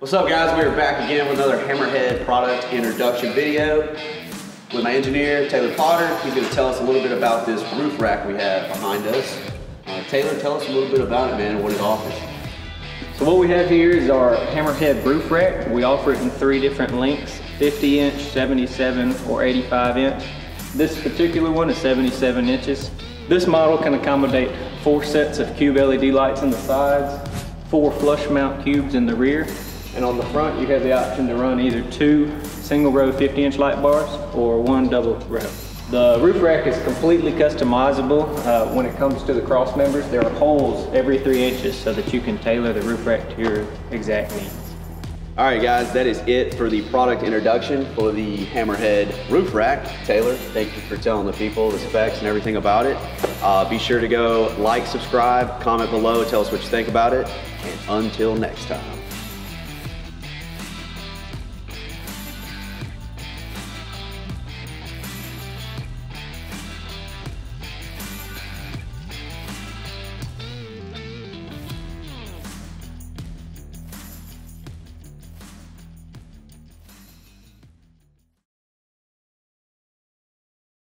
What's up guys, we are back again with another Hammerhead product introduction video with my engineer, Taylor Potter. He's gonna tell us a little bit about this roof rack we have behind us. Taylor, tell us a little bit about it, man, and what it offers. So what we have here is our Hammerhead roof rack. We offer it in 3 different lengths, 50 inch, 77, or 85 inch. This particular one is 77 inches. This model can accommodate 4 sets of cube LED lights on the sides, 4 flush mount cubes in the rear, and on the front you have the option to run either 2 single row 50 inch light bars or 1 double row. The roof rack is completely customizable when it comes to the cross members. There are holes every 3 inches so that you can tailor the roof rack to your exact needs. All right guys, that is it for the product introduction for the Hammerhead roof rack. Taylor, thank you for telling the people the specs and everything about it. Be sure to go like, subscribe, comment below, tell us what you think about it, and until next time.